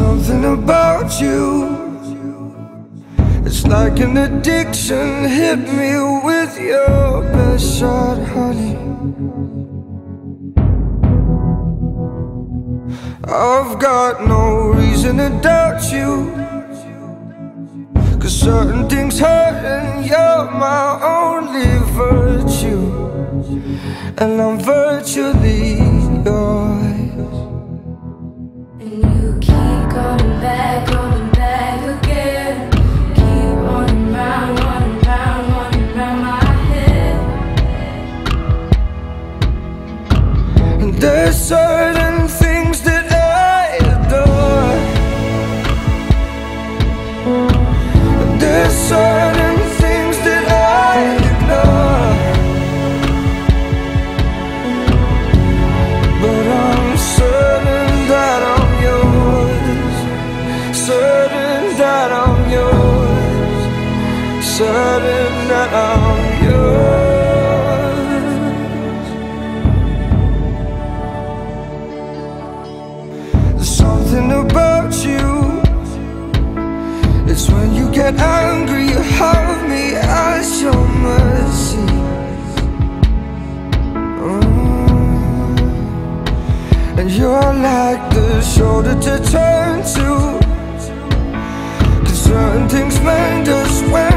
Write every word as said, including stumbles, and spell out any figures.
something about you. It's like an addiction. Hit me with your best shot, honey. I've got no reason to doubt you, 'cause certain things hurt and you're my only virtue, and I'm virtually yours. And you keep coming back, coming back again. Keep running round, running round, running round my head. And there's certain things that I adore. And there's certain things that I ignore. But I'm certain that I'm yours. Certain that I'm yours. Certain that I'm yours. There's something about you. It's when you get angry, you have me as your mercy. Mm. And you're like the shoulder to turn to, 'cause certain things mend us when